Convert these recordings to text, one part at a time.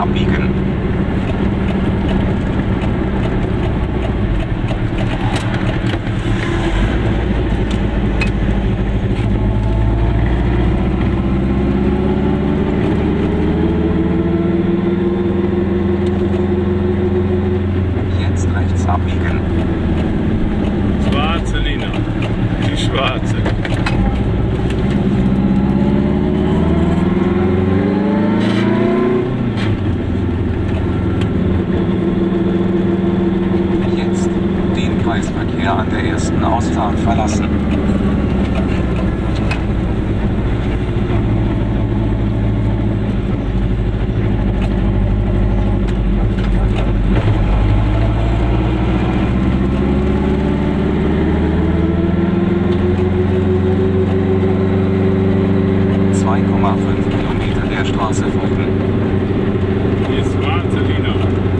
abbiegen. Jetzt rechts abbiegen. Schwarze Lina. Die schwarze. Jetzt den Kreisverkehr an der ersten Ausfahrt verlassen. Kilometer der Straße folgen. Die schwarze Lina.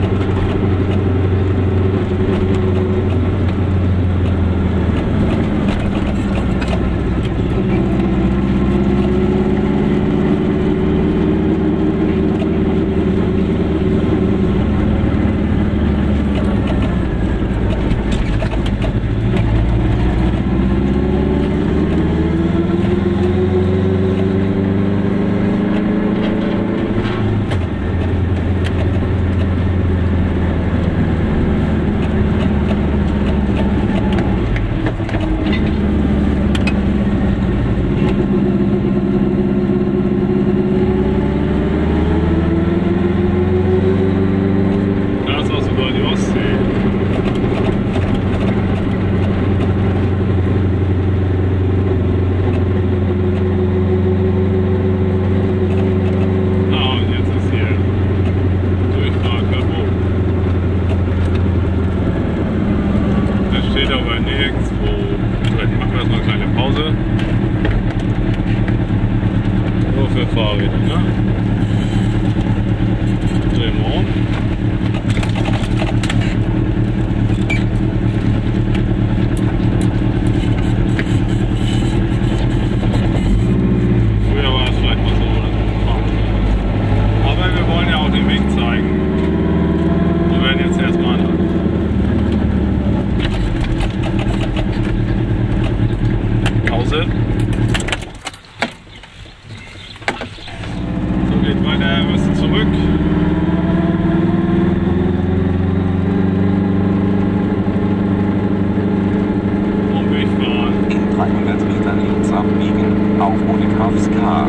Für Fahrräder, ne? Drehen wir um. Früher war es vielleicht mal so, aber wir wollen ja auch den Weg zeigen. Wir werden jetzt erstmal anhalten. Pause. Geht weiter, wir müssen zurück. Umweg fahren. In 300 Metern links abbiegen, auf Odegrafskar.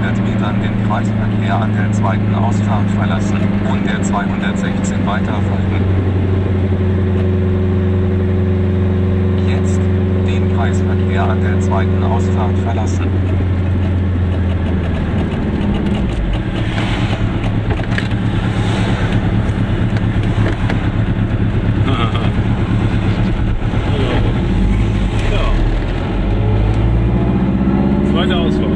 200 Metern den Kreisverkehr an der zweiten Ausfahrt verlassen und der 216 weiter folgen. Jetzt den Kreisverkehr an der zweiten Ausfahrt verlassen. Zweite Ausfahrt.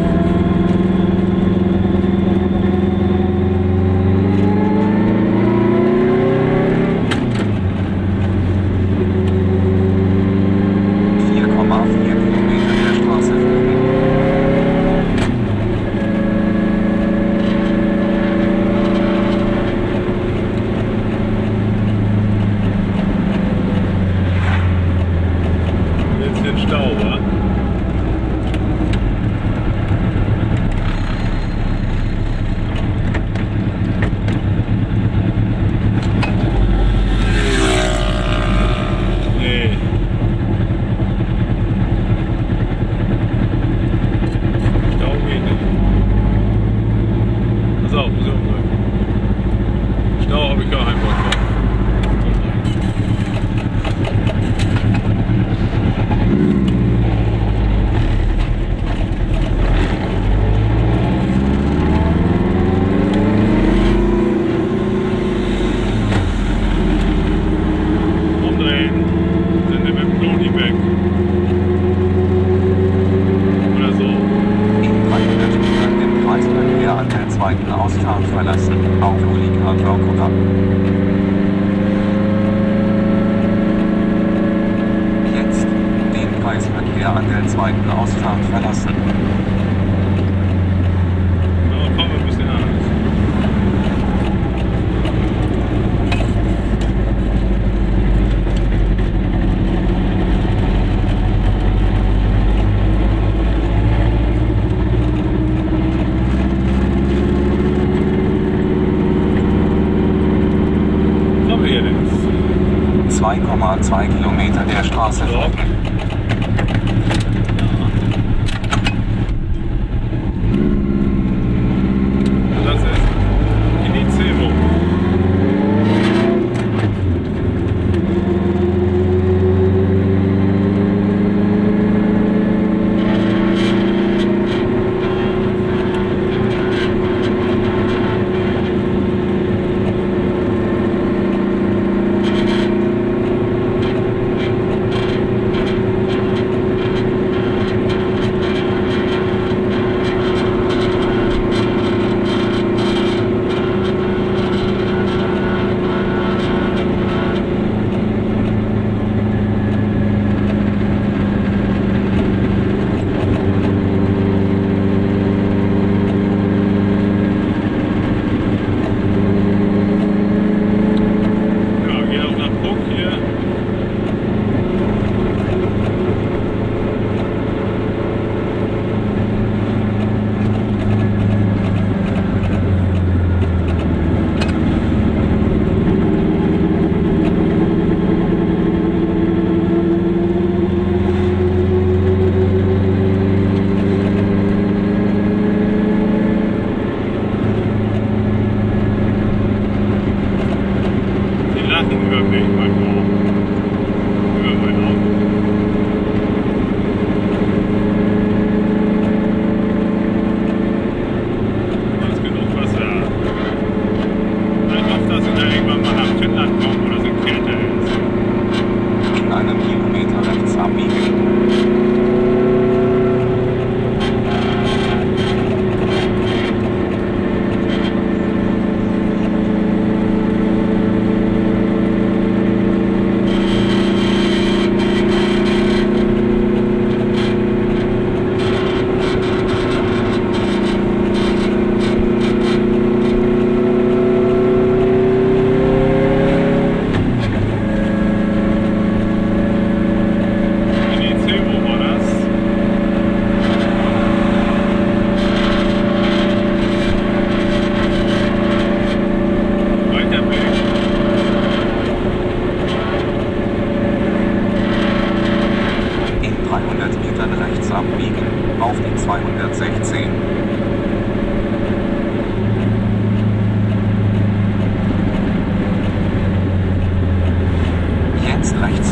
Stau habe ich gar keinen Bock drauf. Umdrehen. Sind wir mit dem Kloni weg. Oder so. In 300 Metern den Kreisverkehr an der zweiten Ausfahrt verlassen. Auf Ulrika-Börkowa. Jetzt den Kreisverkehr an der zweiten Ausfahrt verlassen. Da kommen wir ein bisschen anders. Was haben wir hier denn? 2,2 Kilometer der Straße folgen. Das ist Inizevo. Über mich manchmal. Über mein Auto. Da ist genug Wasser. Ich hoffe, dass ich irgendwann mal nach Finnland komme oder so kälter ist. In einem Kilometer rechts abbiegen. In 300 Metern rechts abbiegen, auf die 216.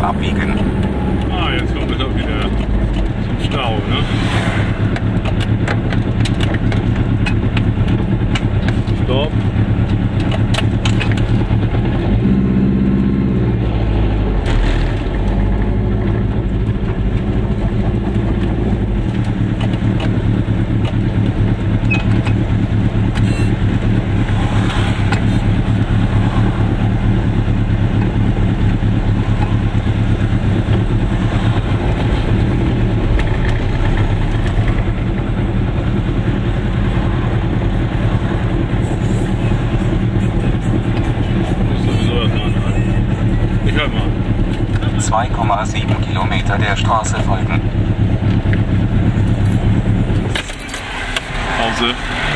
abbiegen. Ah, jetzt kommen wir doch wieder zum Stau, ne? Stopp. Ich hör mal. 2,7 Kilometer der Straße folgen. Pause.